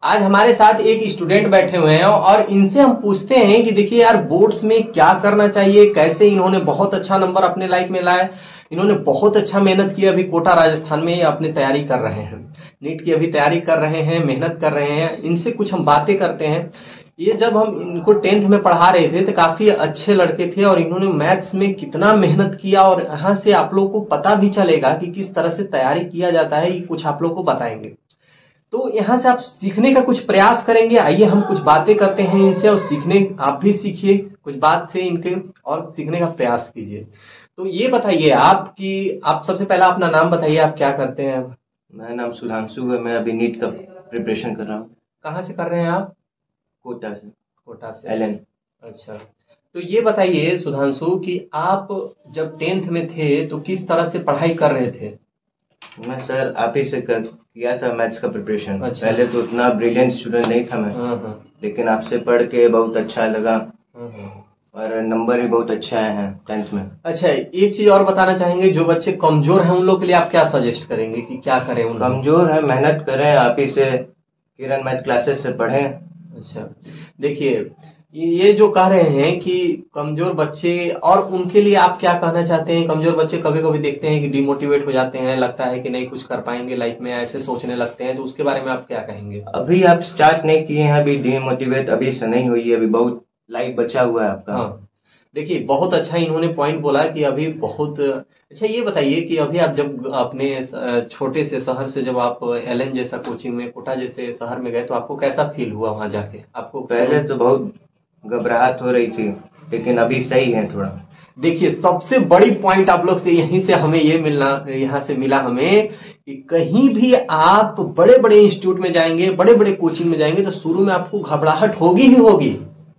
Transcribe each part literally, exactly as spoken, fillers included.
आज हमारे साथ एक स्टूडेंट बैठे हुए हैं और इनसे हम पूछते हैं कि देखिए यार बोर्ड्स में क्या करना चाहिए, कैसे इन्होंने बहुत अच्छा नंबर अपने लाइफ में लाए। इन्होंने बहुत अच्छा मेहनत किया, अभी कोटा राजस्थान में अपनी तैयारी कर रहे हैं, नीट की अभी तैयारी कर रहे हैं, मेहनत कर रहे हैं। इनसे कुछ हम बातें करते हैं। ये जब हम इनको टेंथ में पढ़ा रहे थे तो काफी अच्छे लड़के थे और इन्होंने मैथ्स में कितना मेहनत किया और यहाँ से आप लोगों को पता भी चलेगा कि किस तरह से तैयारी किया जाता है, ये कुछ आप लोगों को बताएंगे। तो यहाँ से आप सीखने का कुछ प्रयास करेंगे। आइए हम कुछ बातें करते हैं इनसे और सीखने, आप भी सीखिए कुछ बात से इनके और सीखने का प्रयास कीजिए। तो ये बताइए आप कि आप सबसे पहला अपना नाम बताइए, आप क्या करते हैं? मेरा नाम सुधांशु है। मैं अभी नीट का प्रिपरेशन कर रहा हूँ। कहाँ से कर रहे हैं आप? कोटा से। कोटा से। एलन। अच्छा, तो ये बताइए सुधांशु कि आप जब टेंथ में थे तो किस तरह से पढ़ाई कर रहे थे? मैं सर आप ही से कर, किया था मैथ्स का प्रिपरेशन। अच्छा। पहले तो उतना ब्रिलियंट स्टूडेंट नहीं था मैं, हाँ हाँ लेकिन आपसे पढ़ के बहुत अच्छा लगा हाँ हाँ। और नंबर भी बहुत अच्छे आए हैं टेंथ में। अच्छा, एक चीज और बताना चाहेंगे, जो बच्चे कमजोर हैं उन लोग के लिए आप क्या सजेस्ट करेंगे कि क्या करें उन लोग? कमजोर है, मेहनत करें, आप ही से किरण मैथ क्लासेस से पढ़ें। अच्छा, देखिए ये जो कह रहे हैं कि कमजोर बच्चे, और उनके लिए आप क्या कहना चाहते हैं? कमजोर बच्चे कभी कभी देखते हैं कि डिमोटिवेट हो जाते हैं, लगता है कि नहीं कुछ कर पाएंगे लाइफ में, ऐसे सोचने लगते हैं, तो उसके बारे में आप क्या कहेंगे? अभी आप स्टार्ट नहीं किए हैं, अभी डिमोटिवेट अभी से नहीं हुई है, अभी बहुत लाइफ बचा हुआ है आपका। हाँ, देखिए बहुत अच्छा इन्होंने पॉइंट बोला कि अभी बहुत अच्छा। ये बताइए कि अभी आप जब अपने छोटे से शहर से जब आप एलन जैसा कोचिंग में, कोटा जैसे शहर में गए, तो आपको कैसा फील हुआ वहां जाके? आपको पहले तो बहुत घबराहट हो रही थी, लेकिन अभी सही है थोड़ा। देखिए सबसे बड़ी पॉइंट आप लोग से यहीं से हमें ये मिलना, यहाँ से मिला हमें कि कहीं भी आप बड़े बड़े इंस्टीट्यूट में जाएंगे, बड़े बड़े कोचिंग में जाएंगे, तो शुरू में आपको घबराहट होगी ही होगी,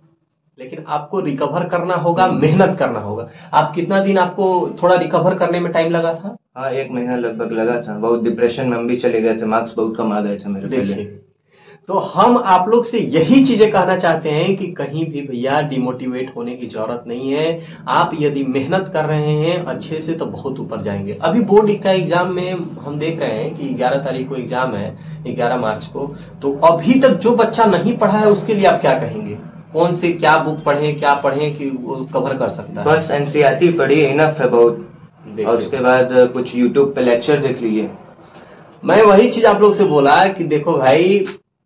लेकिन आपको रिकवर करना होगा, मेहनत करना होगा। आप कितना दिन आपको थोड़ा रिकवर करने में टाइम लगा था? हाँ, एक महीना लगभग लगा था। बहुत डिप्रेशन में हम भी चले गए थे, मार्क्स बहुत कम आ गए थे मेरे पहले। देखिए, तो हम आप लोग से यही चीजें कहना चाहते हैं कि कहीं भी भैया डिमोटिवेट होने की जरूरत नहीं है। आप यदि मेहनत कर रहे हैं अच्छे से तो बहुत ऊपर जाएंगे। अभी बोर्ड का एग्जाम में हम देख रहे हैं कि ग्यारह तारीख को एग्जाम है, ग्यारह मार्च को। तो अभी तक जो बच्चा नहीं पढ़ा है उसके लिए आप क्या कहेंगे? कौन से क्या बुक पढ़े, क्या पढ़े कि वो कवर कर सकता है? बस एनसीईआरटी पढ़िए, इनफ है बहुत। और उसके बाद कुछ यूट्यूब पे लेक्चर देख लीजिए। मैं वही चीज आप लोग से बोला कि देखो भाई,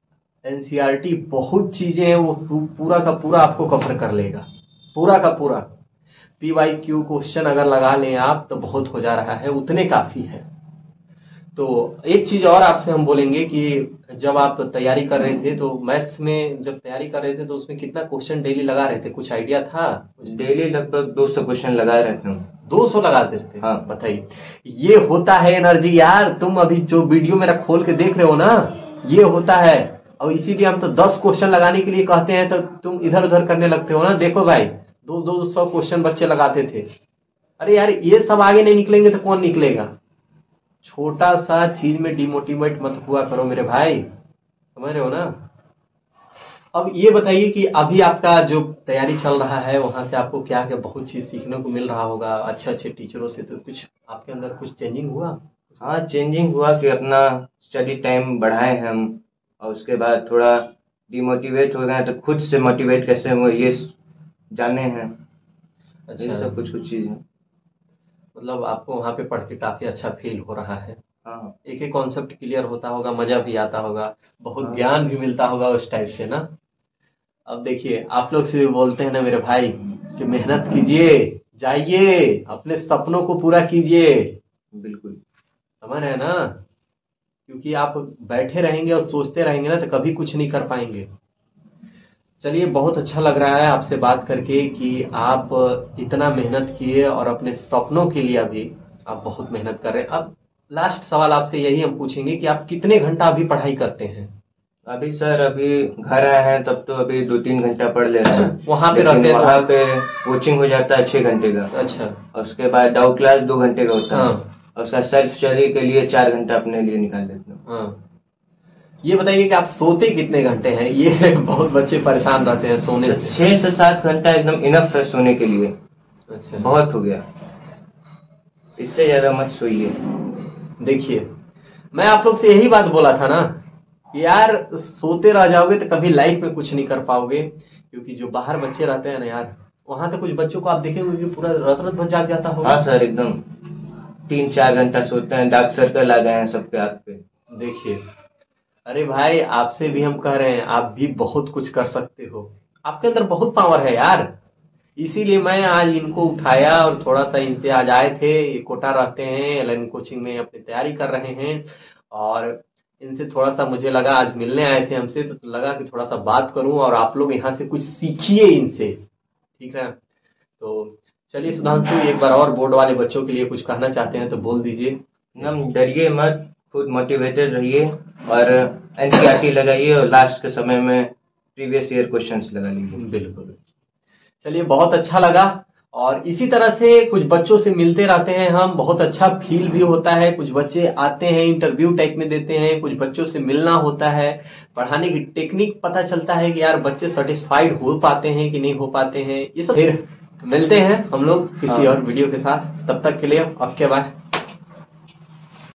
एनसीईआरटी बहुत चीजें हैं, वो पूरा का पूरा आपको कवर कर लेगा, पूरा का पूरा। पीवाई क्यू क्वेश्चन अगर लगा लें आप तो बहुत हो जा रहा है, उतने काफी है। तो एक चीज और आपसे हम बोलेंगे कि जब आप तैयारी कर रहे थे तो मैथ्स में जब तैयारी कर रहे थे तो उसमें कितना क्वेश्चन डेली लगा रहे थे, कुछ आइडिया था? डेली लगभग दो सौ क्वेश्चन लगा रहे थे। दो सौ लगाते थे? हाँ। बताइए, ये होता है एनर्जी यार। तुम अभी जो वीडियो मेरा खोल के देख रहे हो ना, ये होता है। और इसीलिए हम तो दस क्वेश्चन लगाने के लिए कहते हैं तो तुम इधर उधर करने लगते हो ना। देखो भाई, दो दो सौ क्वेश्चन बच्चे लगाते थे। अरे यार, ये सब आगे नहीं निकलेंगे तो कौन निकलेगा? छोटा सा चीज में डिमोटिवेट मत हुआ करो मेरे भाई, समझ रहे हो ना? अब ये बताइए कि अभी आपका जो तैयारी चल रहा है वहां से आपको क्या क्या बहुत चीज सीखने को मिल रहा होगा अच्छे अच्छे टीचरों से, तो कुछ आपके अंदर कुछ चेंजिंग हुआ? हाँ, चेंजिंग हुआ कि अपना स्टडी टाइम बढ़ाए हम, और उसके बाद थोड़ा डिमोटिवेट हो गए तो खुद से मोटिवेट कैसे हो ये जाने हैं। अच्छा, ये सब कुछ कुछ चीजें। मतलब आपको वहां पे पढ़ के काफी अच्छा फील हो रहा है। हाँ, एक एक कॉन्सेप्ट क्लियर होता होगा, मजा भी आता होगा, बहुत हाँ। ज्ञान भी मिलता होगा उस टाइप से ना। अब देखिए, आप लोग से भी बोलते हैं ना मेरे भाई कि मेहनत कीजिए, जाइए, अपने सपनों को पूरा कीजिए। बिल्कुल। समझ रहे हैं ना? क्योंकि आप बैठे रहेंगे और सोचते रहेंगे ना तो कभी कुछ नहीं कर पाएंगे। चलिए, बहुत अच्छा लग रहा है आपसे बात करके कि आप इतना मेहनत किए और अपने सपनों के लिए अभी आप बहुत मेहनत कर रहे हैं। अब लास्ट सवाल आपसे यही हम पूछेंगे कि आप कितने घंटा अभी पढ़ाई करते हैं? अभी सर अभी घर आए हैं तब तो अभी दो तीन घंटा पढ़ ले रहे हैं। वहां पे रहते हैं वहाँ पे कोचिंग हो जाता है छह घंटे का। अच्छा। और उसके बाद डाउट क्लास दो घंटे का होता है। हाँ। और उसका सेल्फ स्टडी के लिए चार घंटा अपने लिए निकाल देते हैं। हाँ, ये बताइए कि आप सोते कितने घंटे हैं? ये बहुत बच्चे परेशान रहते हैं सोने से। छह से सात घंटा एकदम इनफ है सोने के लिए। अच्छा, बहुत हो गया, इससे ज्यादा मत सोइए। देखिए मैं आप लोग से यही बात बोला था ना यार सोते रह जाओगे तो कभी लाइफ में कुछ नहीं कर पाओगे, क्योंकि जो बाहर बच्चे रहते हैं ना यार, वहां तो कुछ बच्चों को आप देखेंगे कि पूरा रात रात भर जाग जाता होगा। हाँ सर, एकदम तीन चार घंटा सोते हैं, डार्क सर्कल आ गए हैं सबके हाथ पे। देखिए, अरे भाई आपसे भी हम कह रहे हैं, आप भी बहुत कुछ कर सकते हो, आपके अंदर बहुत पावर है यार। इसीलिए मैं आज इनको उठाया और थोड़ा सा इनसे आज आए थे, ये कोटा रहते हैं, एल कोचिंग में अपनी तैयारी कर रहे हैं, और इनसे थोड़ा सा मुझे लगा, आज मिलने आए थे हमसे तो लगा कि थोड़ा सा बात करूं और आप लोग यहाँ से कुछ सीखिए इनसे, ठीक है। तो चलिए सुधांशु, एक बार और बोर्ड वाले बच्चों के लिए कुछ कहना चाहते हैं तो बोल दीजिए। हम डरिए मत, खुद मोटिवेटेड रहिए और एनसीईआरटी लगाइए और लास्ट के समय में प्रीवियस ईयर क्वेश्चंस लगा लीजिए। बिल्कुल, चलिए बहुत अच्छा लगा, और इसी तरह से कुछ बच्चों से मिलते रहते हैं हम, बहुत अच्छा फील भी होता है। कुछ बच्चे आते हैं इंटरव्यू टाइप में देते हैं, कुछ बच्चों से मिलना होता है, पढ़ाने की टेक्निक पता चलता है कि यार बच्चे सेटिस्फाइड हो पाते हैं कि नहीं हो पाते हैं, ये सब। फिर मिलते हैं हम लोग किसी हाँ। और वीडियो के साथ, तब तक के लिए ओके बाय।